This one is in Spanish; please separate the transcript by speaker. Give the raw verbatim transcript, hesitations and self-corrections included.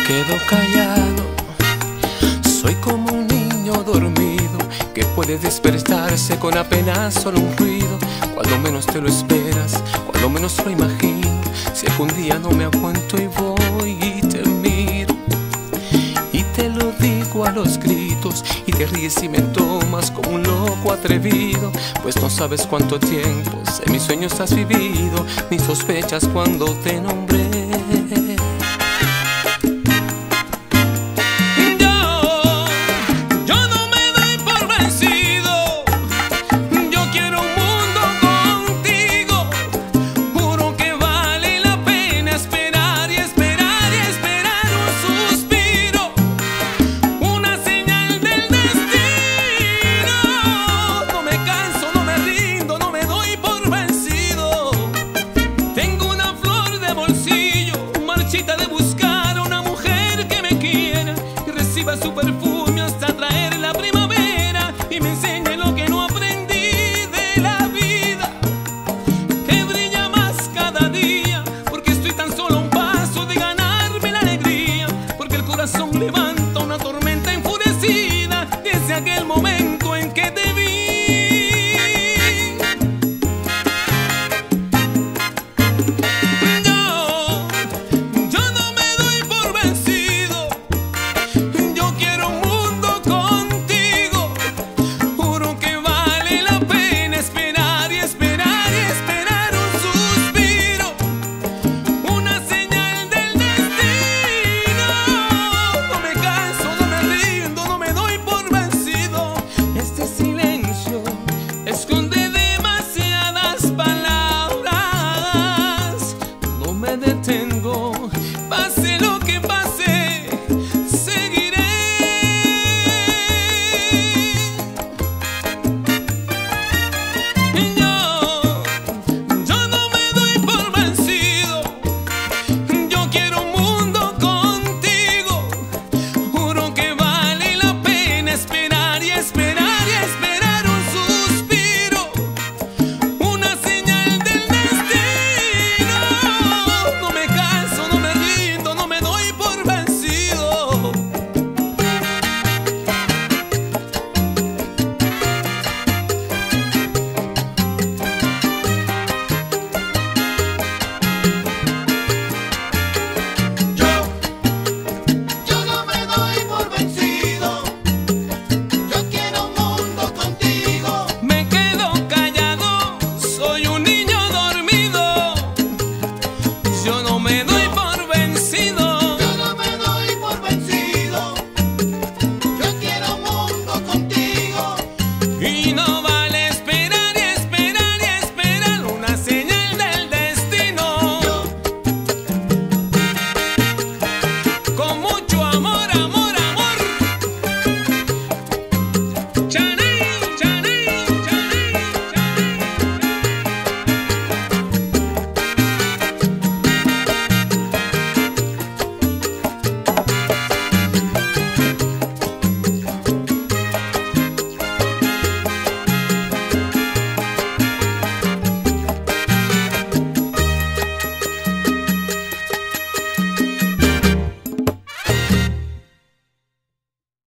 Speaker 1: quedo callado, soy como un niño dormido que puede despertarse con apenas solo un ruido. Cuando menos te lo esperas, cuando menos lo imagino, si algún día no me aguanto y voy y te miro y te lo digo a los gritos, y te ríes y me tomas como un loco atrevido, pues no sabes cuánto tiempo en mis sueños has vivido, ni sospechas cuando te nombré.
Speaker 2: De buscar a una mujer que me quiera y reciba su perfume hasta traer la primavera y me enseñe lo que no aprendí de la vida, que brilla más cada día, porque estoy tan solo a un paso de ganarme la alegría, porque el corazón levanta